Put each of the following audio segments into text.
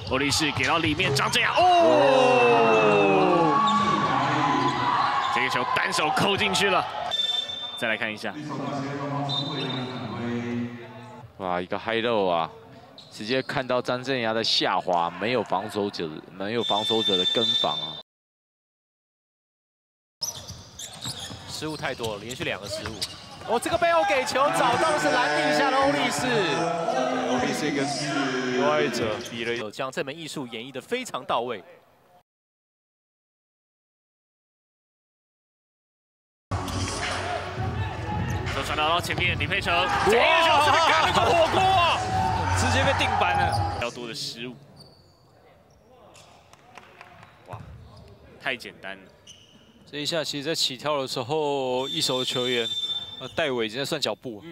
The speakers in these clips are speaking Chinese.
欧力士给到里面，张镇雅哦，这个球单手扣进去了。再来看一下， 哇，一个high low啊，直接看到张镇雅的下滑，没有防守者的跟防啊。 失误太多了，连续2个失误。哦，这个背后给球找到的是篮底下的欧力士。 欧力士跟有爱者比了， 有将这门艺术演绎得非常到位。 球传到前面，李佩成，这个球是不是干了个火锅啊？ 直接被定板了。 比较多的失误，哇，太简单了。 这一下，其实在起跳的时候，一手的球员，戴伟已经在算脚步。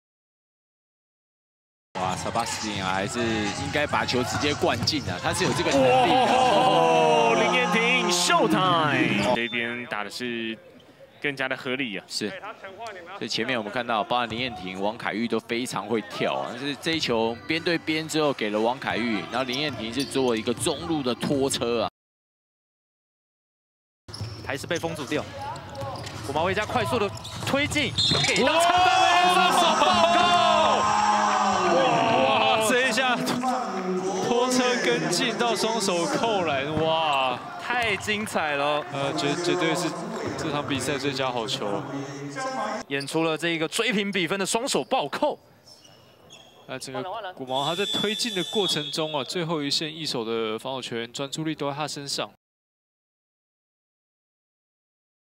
哇，萨巴斯汀啊，还是应该把球直接灌进啊，他是有这个能力的。 哦，林彦廷 ，Showtime！这边打的是更加的合理啊。 是，所以前面我们看到，包含林彦廷、王凯玉都非常会跳啊。但是这一球边对边之后给了王凯玉，然后林彦廷是做一个中路的拖车啊。 还是被封阻掉。古毛维加快速的推进，给到陈范伟，双手暴扣！ 哇，这一下拖车跟进到双手扣篮，哇， 太精彩了！ 绝对是这场比赛最佳好球， 演出了这一个追平比分的双手暴扣。 整个古毛他在推进的过程中啊，最后一线一手的防守球员专注力都在他身上。